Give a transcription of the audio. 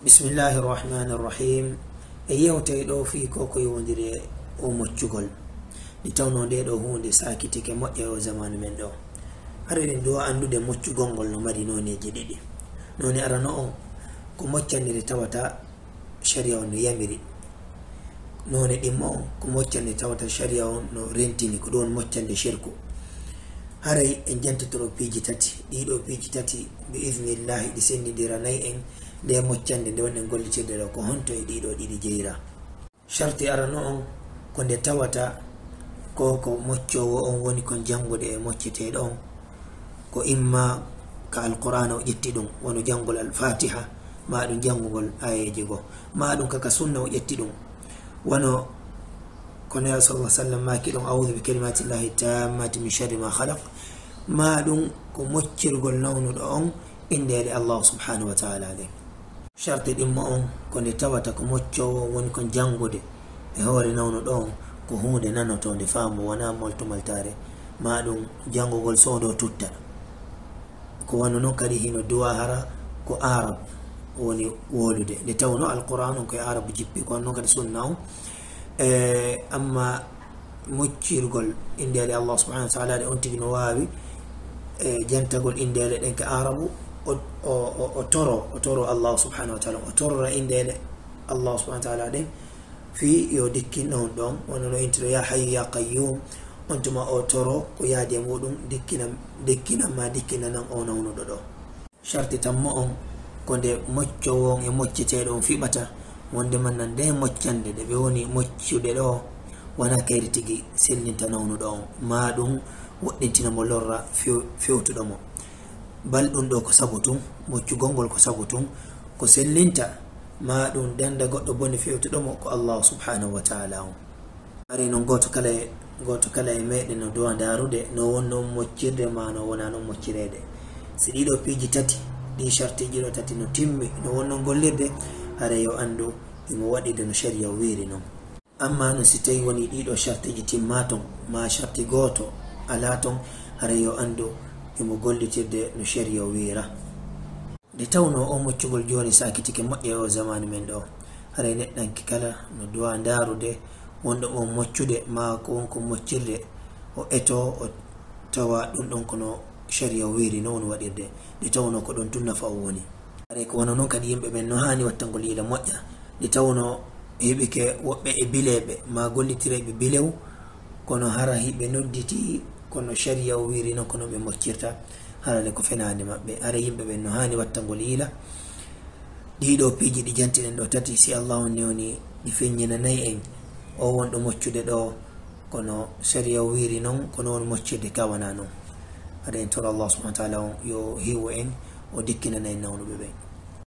بسم الله الرحمن الرحيم. ايو تيدو في كوكو يوندري او موچugol ditawno de do hunde sakitike modde o zamanu men do areden do andude moccugol no mari noneje didi noni arano on ko moccandire tawata sharia on yamiri noni dimmo on ko moccande tawata sharia on no rentini ko don moccande shirku haray en jantotoro piji tati dido piji tati bi iznillah di sendidira nay en de moccande de wonen gollitirde do ko honto e dido didi jeira sharti arano on ko de tawata ko moccowo on woni kon jangude e moccete don ko imma ka alquran o jetti dum wono jangol al-fatiha ma dum jangugol ayeje go ma dum kaka sunna o jetti dum wono kono ya sallallahu alaihi wasallam ma ki dum a'udhu bi kalimati llahi tammati min sharri ma khalaq ma dum ko moccirgol nawnu do on inde Allah subhanahu wa ta'ala de sharti dimmo on ko ne tawata ko moccowo woni kon jangude e hore nawnu do ko hunde nanotonde faamu wana molto maltare ma dum jangugol sodo tutta ko wano non kadi hino duwa hara ko arab woni wolude de tawno alquran ko arab jippi ko non kadi sunna amma moccirgol indele Allah subhanahu wa ta'ala de on tigno wawi jantagol indele den ka arabu o toro Allah subhanahu wa ta'ala o torra indele Allah subhanahu wa ta'ala de fi yo dikkin non don wono no intro ya hayy ya qayyum ontuma o toro ko yaade modum dikkina nan on wono do sharti tammo on ko de moccowo e moccete don fibata wonde man nan de moccande de be woni moccude do wana kayri tigi sellinta nawnu do ma dum woddintina mo lorra fewtudo mo baldum do ko sabutum moccugol ko sabutum ko sellinta ma dum danda goddo boni fewtudo mo ko Allah subhanahu wa ta'ala ari non goto kala e meden no do darude no wonno moccirde ma no wona non moccirede si dido piji tati di sharti jiro tati no timmi no wonno gollirde are yo andu imo wadi de no sharia wiri non amma no si tay woni dido sharti ji timmaton ma sharti goto alaton are yo andu imo gollitirde no sharia wira de tawno o moccugol joni sakitike modde o zamanu men do are neddanki kala no duwa darude wondo o moccude ma ko wonko moccirde o eto o tawa dum don kono sharia wiri non wadirde de tawno ko don tunna fa woni are ko wono non kadi yimbe ben no hani wattangol ila mojja de tawno hebike wobbe e bilebe ma gollitirebe bilew kono hara hibe nodditi kono sharia wiri non kono be moccirta harale ko fenande mabbe are yimbe ben no hani wattangol ila dido piji di jantinen do tati si Allah woni di fenyina nay en o wondo moccude do kono sharia wiri non kono won moccide kawana non are en to Allah subhanahu wa ta'ala yo hiwo en o dikkina nay nawnu be